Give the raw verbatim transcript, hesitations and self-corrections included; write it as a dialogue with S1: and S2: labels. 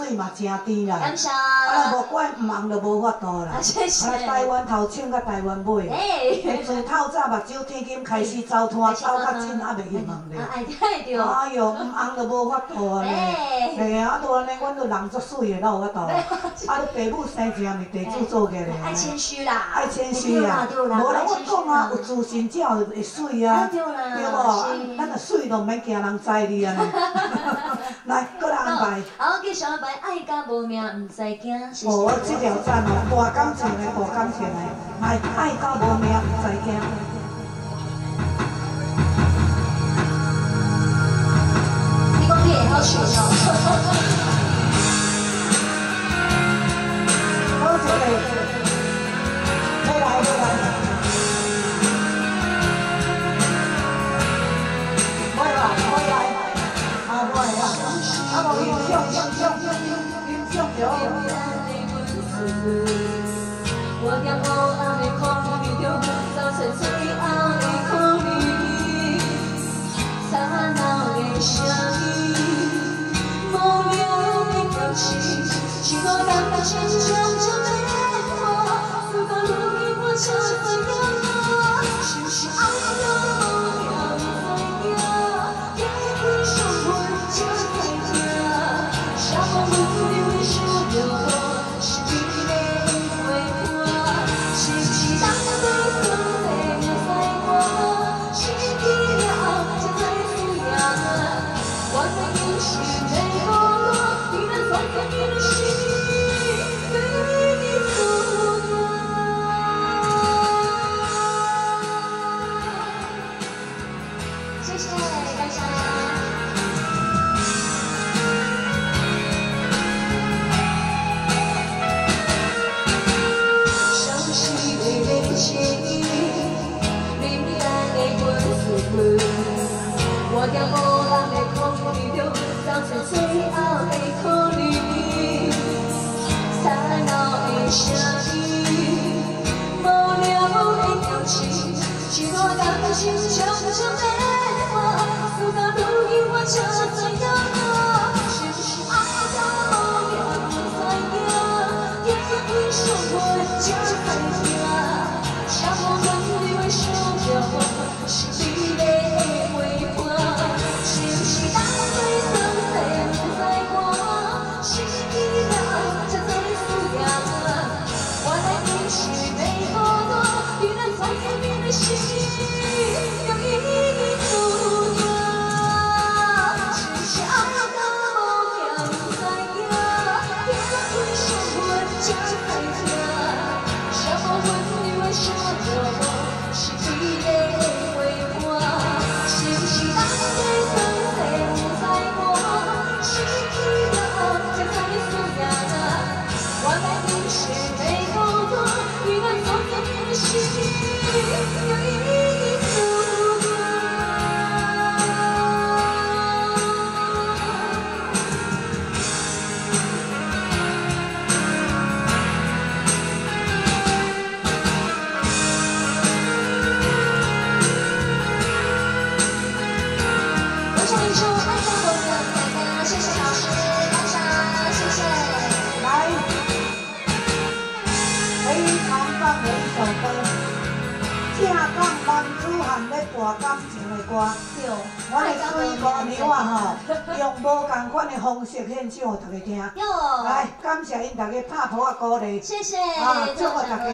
S1: 水嘛真甜啦。
S2: 感谢。
S1: 啊，无怪毋红就无法度啦。
S2: 啊，谢谢。
S1: 啊，台湾头唱甲台湾尾。哎。自透早目睭天金开始走摊，走较紧还袂去问咧。
S2: 啊，哎，对对。
S1: 哎哟，毋红就无法度啊咧。嘿啊，拄安尼，阮都人足水的，哪有法度？啊，你爸母生正是地主做起来。爱
S2: 谦虚啦。
S1: 爱谦虚啦。无啦，我讲啊，有自信才会水啊。对无？咱若水都毋免惊人知你啊。来，搁来安排。
S2: 好，继续安排，爱甲无命毋知惊。
S1: 哦，这条赞哦，大感情的，大感情的，来，爱甲无命毋知惊。
S2: 你讲你会晓唱哦？
S1: 好一个，再来，再来。会啦，会来，啊会啦，啊无音响，音响，音响着。
S2: 我在黑暗的空里中，早晨最后的苦里，吵闹的声音，无聊的表情，许多感到牵强着的我，如果路已过就怎样？是不是爱到无聊在呀？天地生活就在呀，沙漠无流的树流过，是你的回波。是不是当对方的在我，失去了才在抚养？我的勇气没有落，你能放开你的心，对你负责。谢谢大家。熟悉的人情，冷淡的阮思绪，我在无人的空里中，走出最后的苦里，吵闹的声音，无聊的表情，许多感到心像像的我，事到如今我才知道，是不是爱到无聊不在呀？天地生活就在呀，沙漠温柔的手表，是你的回波，是不是当对方的不在我，失去了才在抚养？我的勇气没有落，你能放开你的心，用意义负责。是不是爱到无聊不在呀？天地生活就在呀，沙漠温柔的手表，是你的回波。是不是当对方的不在我，失去了才在抚养？我的勇气没有落，你能放开你的心，用意义负责。我唱一首《爱到无聊不在家》，谢谢老师，感谢，谢谢。
S1: 来，非常棒的一首歌，正讲男子汉咧大感情的歌。
S2: 对，
S1: 我的水姑娘啊吼，用无共款的方式献唱给大家听。
S2: 有。
S1: 来，感谢因大家拍谱啊鼓励。
S2: 谢谢，
S1: 啊，祝福大家。